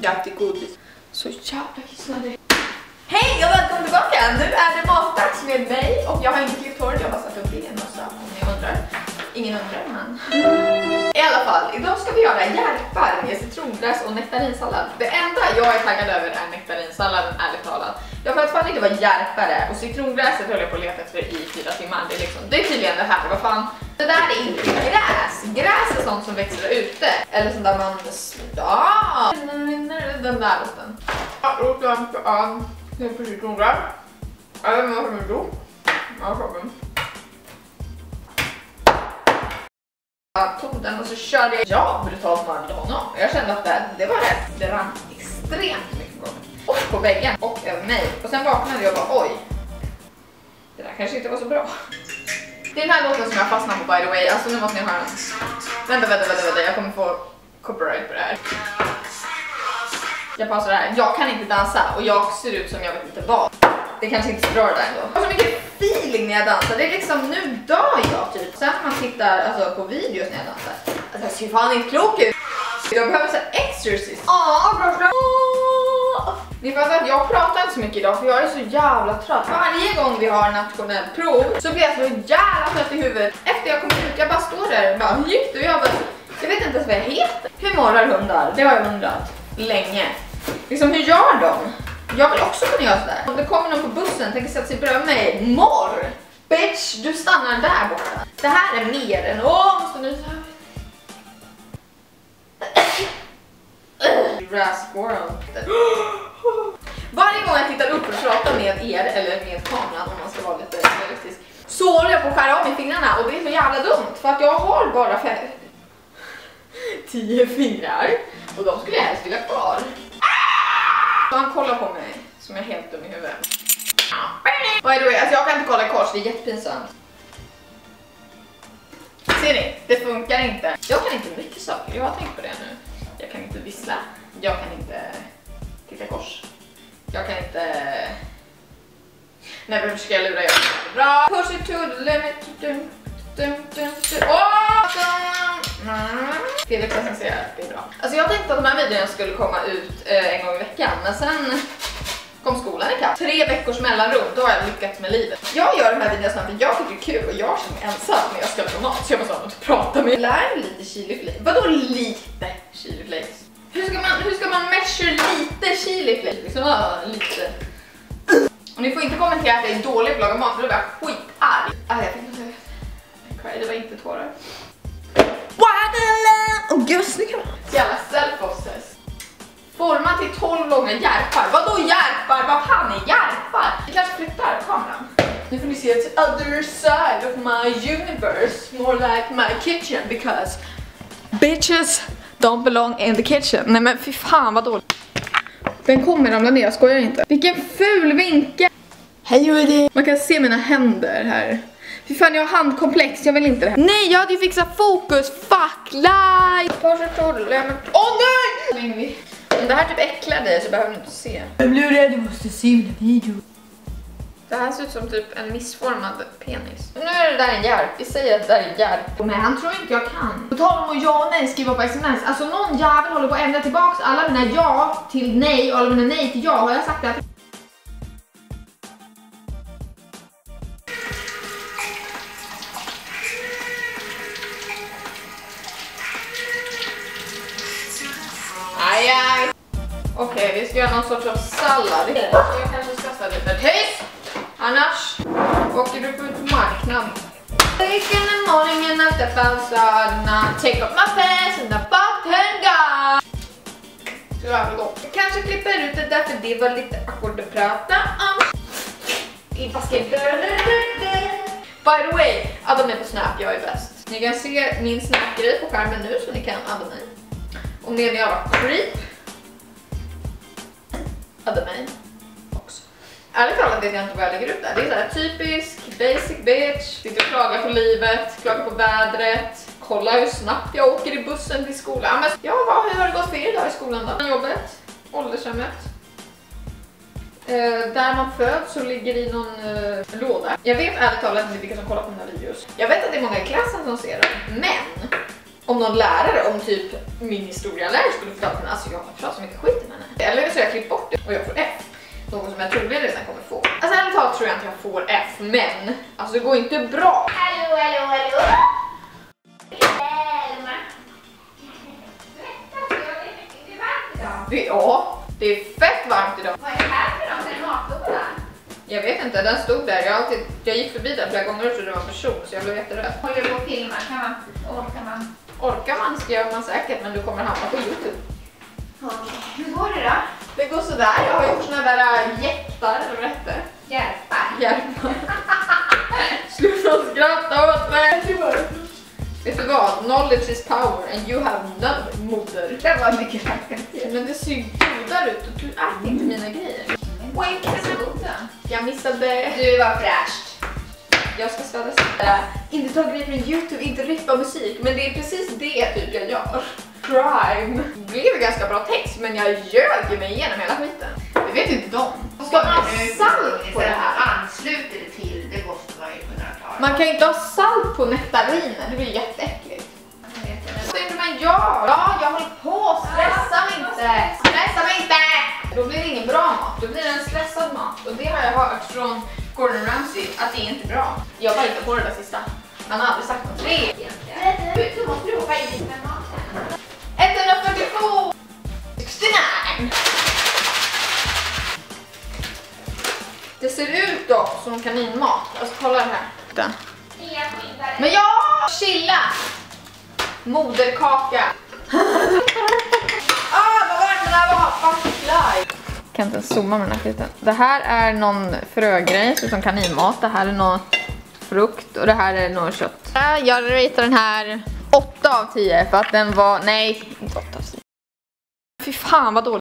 Jättegodis. Så jävla kissnödig. Hej och välkommen tillbaka! Nu är det matdags med mig och jag har inte klippt håret, jag har bara satt upp det i en massa om ni undrar. Ingen undrar, men... I alla fall, idag ska vi göra järpar med citrongräs och nektarinsallad. Det enda jag är taggad över är nektarinsalladen, ärligt talat. Jag får fan inte vad järpar är och citrongräset höll jag på att leta efter i 4 timmar. Det är tydligen det här, vad fan. Det där är inte gräs. Gräs är sånt som växer ute. Eller sånt där man... Ja! Den där låten. Ja, det är på citrongräs. Jag vet inte vad som är då. Ja, frågan. Jag tog den och så körde jag brutalt varmt honom. Jag kände att det var rätt. Det rann extremt mycket på mig. Och på väggen och över mig. Och sen vaknade jag och bara oj. Det där kanske inte var så bra. Det är den här låten som jag fastnar på by the way. Alltså nu måste ni höra den. Vänta. Jag kommer få copyright på det här. Jag pausar det här. Jag kan inte dansa och jag ser ut som jag vet inte vad. Det kanske inte är bra det där ändå. Jag har så mycket feeling när jag dansar. Det är liksom, nu dör jag typ. Sen när man tittar alltså, på videos när jag dansar. Alltså jag ser fan inte klok ut. Jag behöver så exercise. Ni fattar att jag pratar inte så mycket idag för jag är så jävla trött. Varje gång vi har nationell prov så blir jag så jävla trött i huvudet. Efter jag kommer ut, jag bara står där och bara, hur gick du? Jag vet inte ens vad jag heter. Hur morrar hundar? Det har jag undrat länge. Liksom hur gör de? Jag vill också kunna göra sådär. Om det kommer någon på bussen, tänker sätta sig bredvid mig. Morr! Bitch, du stannar där borta. Det här är mer än... måste nu... Rasquirrel. Varje gång jag tittar upp och pratar med er, eller med kameran om man ska vara lite realistisk, så håller jag på att skära av med fingrarna och det är så jävla dumt. För att jag har bara 10 fingrar och de skulle jag helst vilja kvar. Så han kollar på mig som jag är helt dum i huvudet. By the way, alltså jag kan inte kolla kors, det är jättepinsamt. Ser ni? Det funkar inte. Jag kan inte mycket saker, jag har tänkt på det nu. Jag kan inte vissla. Jag kan inte titta kors. Jag kan inte... Nej, men ska jag lura? Jag kan bra. Push it to the limit. Felix recenserar att det är bra. Alltså jag tänkte att de här videorna skulle komma ut en gång i veckan. Men sen kom skolan ikapp. 3 veckors mellanrum, då har jag lyckats med livet. Jag gör de här videorna för jag tycker det är kul och jag känner ensam när jag ska på mat. Så jag måste ha något att prata med. Jag lär mig lite chili flakes. Vadå lite chili flakes? Hur ska man measure lite chili flakes? Liksom, lite. Och ni får inte kommentera att jag är dålig på att laga mat för då blir jag skitarg. Jag fick inte det var inte tårar. Åh gud vad snygg. Jävla self-obsessed. Forma till 12 långa järpar. Vadå järpar? Vad fan är järpar? Vi kanske flyttar kameran. Nu får ni se the other side of my universe. More like my kitchen because bitches don't belong in the kitchen. Nej men fy fan vad dåligt. Den kommer ramla ner, jag skojar inte. Vilken ful vinkel. Hej Woody. Man kan se mina händer här. Fy fan, jag har handkomplex, jag vill inte det här. Nej, jag hade ju fixat fokus. Fuck, light. Åh nej! Om det här typ äcklar dig så behöver du inte se. Jag blir rädd, du måste se mina video. Det här ser ut som typ en missformad penis. Nu är det där en järp, vi säger att det där är en järp. Men han tror inte jag kan. På tal om att ja och nej skriva på sms. Alltså någon jävel håller på att ändra tillbaks alla mina ja till nej och alla mina nej till ja. Har jag sagt det här? Okej, vi ska göra någon sorts av sallad. Jag kanske ska ställa lite tyst. Annars åker du ut på marknaden. Take in the morning and after pausarna. Take up my pants and the button gun. Så jävla gott. Jag kanske klipper ut det där för det var lite akord att prata om. By the way, adda mig på Snap, jag är bäst. Ni kan se min Snap-grej på skärmen nu så ni kan adda mig. Om det är en jävla creep. Adda mig också. Ärligt talat vet jag inte vad jag lägger ut där. Det är så här typisk, basic bitch. Sitter och klagar på livet, klagar på vädret. Kolla hur snabbt jag åker i bussen till skolan. Men, ja, hur har det gått för er idag i skolan då? Jobbet, åldershemmet. Där man föds så ligger i någon låda. Jag vet ärligt talat inte vilka som kollar på mina videos. Jag vet att det är många i klassen som ser dem. Men om någon lärare, om typ min historielärare skulle förklara henne, alltså jag pratar så mycket skit med henne. Eller så har jag klippt bort det och jag får F. Något som jag troligen redan kommer få. Alltså ärligt talat tror jag inte jag får F, men alltså det går inte bra. Hallå. Ja, det är fett varmt idag. Vad är det här för något? En matlåda? Jag vet inte, den stod där. Jag gick förbi där flera gånger och trodde det var en person, så jag blev jätterädd. Håller du på och filmar? Orkar man? Orkar man ska gör man säkert, men du kommer hamna på YouTube. Okej. Hur går det då? Det går sådär. Jag har gjort såna där jättar, eller vad heter det? Hjälpar. Sluta skratta åt mig. Vet du vad? Knowledge is power and you have none, moder. Det var mycket vackert. Men det ser ju godare ut och du äter inte mina grejer. Oj, det är så goda. Jag missade. Du var fräscht. Jag ska stödja sådär. Inte ta grejer från YouTube, inte rippa musik. Men det är precis det typ jag gör. Crime. Det blev ganska bra text, men jag ljög mig igenom hela skiten. Det vet inte de. Ska man ha salt på det här? Ansluter det till, det måste man ju kunna klara. Man kan ju inte ha salt på nektariner, det blir jätteäckligt. Så inte man gör. Ja, jag håller på. Stressa mig inte. Stressa mig inte. Då blir det ingen bra mat. Då blir det en stressad mat. Och det har jag hört från Gordon Ramsay att det är inte bra. Jag var inte på det där sista. Han har aldrig sagt något. 3. Du måste du hoppa in med maten. 142. 69. Det ser ut dock som kaninmat. Alltså kolla här. Men ja, chilla. Moderkaka. Vad var det där var? Jag kan inte ens zooma med den här skiten. Det här är någon frögrej som kaninmat. Det här är någon frukt och det här är någon kött. Jag ratear den här 8 av 10 för att den var, nej, inte 8 av 10. Fy fan vad dåligt.